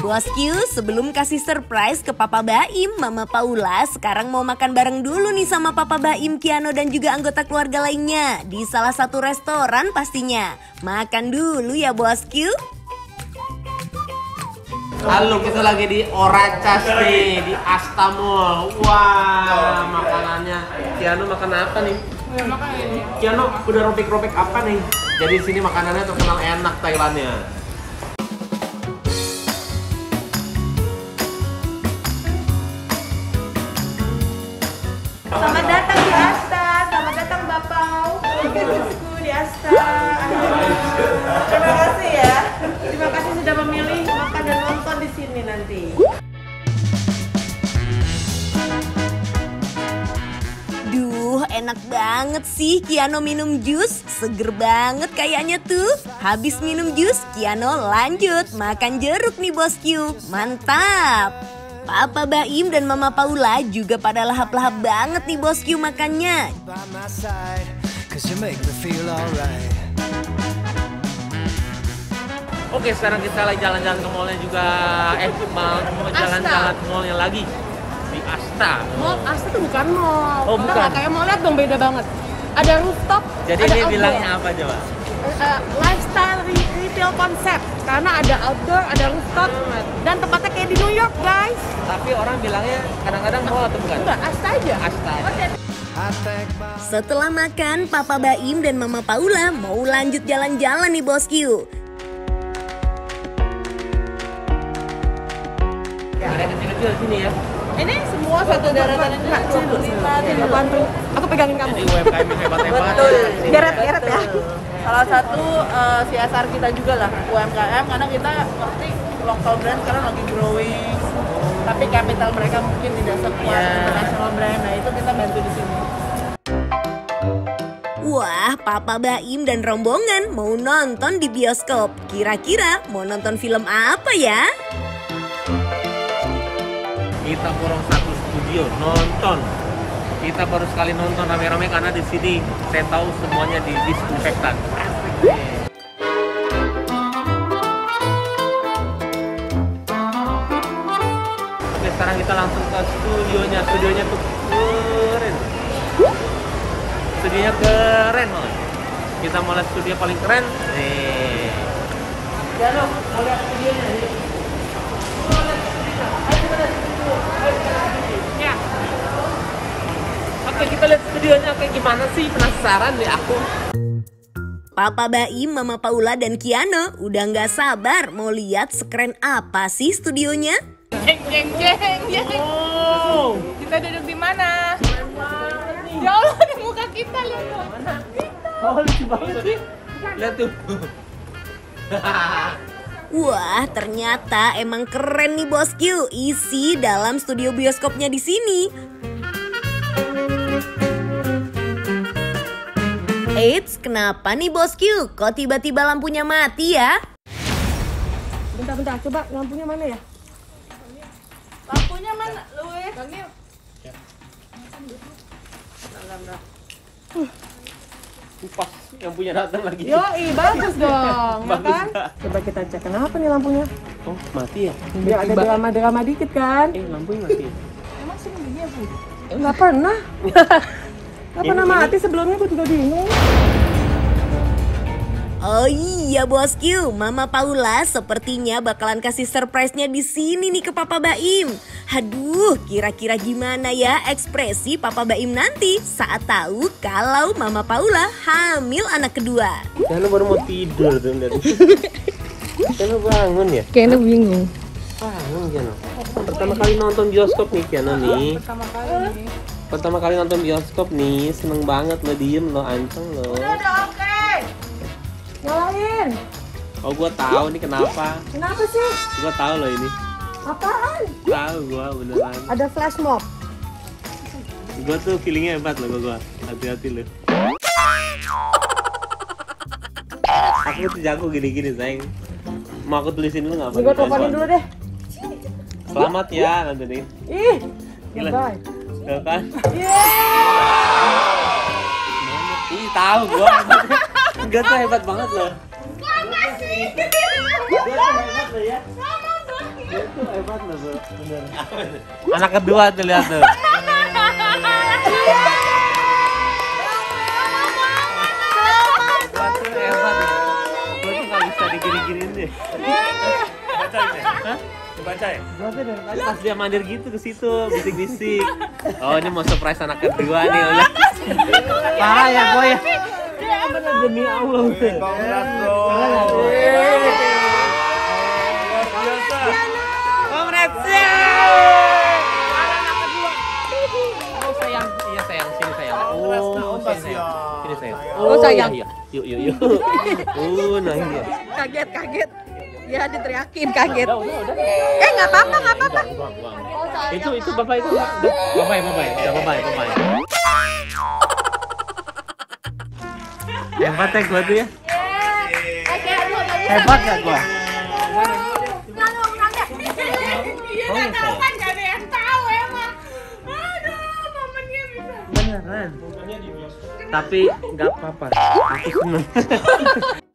Bosku, sebelum kasih surprise ke Papa Baim, Mama Paula sekarang mau makan bareng dulu nih sama Papa Baim, Kiano dan juga anggota keluarga lainnya di salah satu restoran pastinya. Makan dulu ya bosku. Halo, kita lagi di Oracas nih, di Asta Mall. Wah, makanannya. Kiano makan apa nih? Makan ini. Kiano udah robek-robek apa nih? Jadi sini makanannya terkenal enak Thailandnya. Selamat datang di Asta, selamat datang Bapak. Bosku di Asta. Terima kasih ya. Terima kasih sudah memilih makan dan nonton di sini nanti. Duh, enak banget sih Kiano minum jus. Seger banget kayaknya tuh. Habis minum jus, Kiano lanjut makan jeruk nih bosku. Mantap. Papa Baim dan Mama Paula juga pada lahap-lahap banget nih bosku makannya. Oke, sekarang kita lagi jalan-jalan ke mallnya juga. Mau jalan-jalan ke mallnya lagi di Asta. Mall Asta tuh bukan mall. Oh, bukan. Nggak kayak mall, lihat dong beda banget. Ada rooftop, Jadi ada ini outdoor. bilangnya apa coba? Lifestyle retail concept karena ada outdoor, ada rooftop dan tempatnya kayak di New York guys. Tapi orang bilangnya kadang-kadang mall atau bukan? Enggak, Asta aja. Asta. Setelah makan, Papa Baim dan Mama Paula mau lanjut jalan-jalan nih bosku. Ada kecil-kecil di sini ya. Ini semua satu daratan ini 25, aku pegangin kamu. Jadi UMKM hebat-hebat. Betul. Geret ya. Salah satu CSR kita juga lah UMKM karena kita ngerti local brand sekarang lagi growing. Tapi capital mereka mungkin tidak sekuat international brand. Nah, itu kita bantu di sini. Wah, Papa Baim dan rombongan mau nonton di bioskop. Kira-kira mau nonton film apa ya? Kita borong satu studio nonton. Kita baru sekali nonton rame-rame karena di sini saya tahu semuanya didisinfektan. Oke, sekarang kita langsung ke studionya. Studionya tuh keren. Studionya keren banget. Kita mau lihat studio paling keren. Nih. Ya dong, mau lihat studionya. Ya. Oke, kita lihat studionya kayak gimana sih, penasaran deh aku. Papa Baim, Mama Paula dan Kiano udah nggak sabar mau lihat sekeren apa sih studionya. Jeng. Oh, Kita duduk di mana? Ya Allah, di muka kita lihat dong. oh lucu banget sih. Lihat tuh. Wah, ternyata emang keren nih bosku isi dalam studio bioskopnya di sini. Eits, kenapa nih bosku? Kok tiba-tiba lampunya mati ya? Bentar, coba lampunya mana ya? Lampunya mana, Louis? Bangil. Pas yang punya datang lagi. Yoi, bagus dong, ya Bagus, kan? Kak. Coba kita cek kenapa nih lampunya? Oh, mati ya? Biar ada drama-drama dikit kan? Lampunya mati. Emang sering begini ya, Bu? Nggak pernah. Nggak pernah mati sebelumnya, gue juga bingung. Oh iya bosku, Mama Paula sepertinya bakalan kasih surprise-nya di sini nih ke Papa Baim. Aduh, kira-kira gimana ya ekspresi Papa Baim nanti saat tahu kalau Mama Paula hamil anak kedua. Kiano baru mau tidur tuh. Kiano bangun ya? Kayaknya bingung. Bangun Kiano. Pertama kali nonton bioskop nih Kiano nih. Pertama kali nonton bioskop nih, seneng banget lo, diem lo, anceng lo. Udah oke. Nyalain. Oh, gua tahu nih kenapa. Kenapa sih? Gua tahu lo ini. Apaan? Tahu gua beneran. Ada flash mob. Gua tuh feelingnya hebat lo gua. Hati-hati lo. Aku tuh jago gini-gini sayang. Mau aku tulisin dulu nggak? Gue teleponin dulu deh. Selamat ya nanti nih. Ih. Gila. Bye. Tuh kan? Yeah. Ih, tahu gua. Enggak tuh hebat banget loh. Makasih. Gua tuh hebat loh ya. Itu hebat loh, Bro. Bener. Anak kedua tuh lihat tuh. Gua tuh hebat loh. Gua tuh nggak bisa digiri-girin deh. Bacain ya? Hah? Bacain. Gua tuh dari tadi pas dia mandir gitu ke situ, bisik-bisik. Oh, ini mau surprise anak kedua nih, udah. Parah ya gua ya. Bener demi Allah. Congrats, bro. Luar biasa. Congrats ya. Anak kedua. Oh sayang, iya sayang, sini sayang. Oh sayang, sini sayang. Oh, sayang. Iya, yuk yuk yuk. Nah iya. Kaget. Ya diteriakin kaget. Udah. Nggak apa-apa. Itu bapak itu udah. Bapak. Hebat ya gua tuh ya. Hebat gak gua? Iya, tahu kan gak ada yang tahu emang. Aduh, momennya bisa. Beneran. Tapi nggak apa-apa. Aku seneng.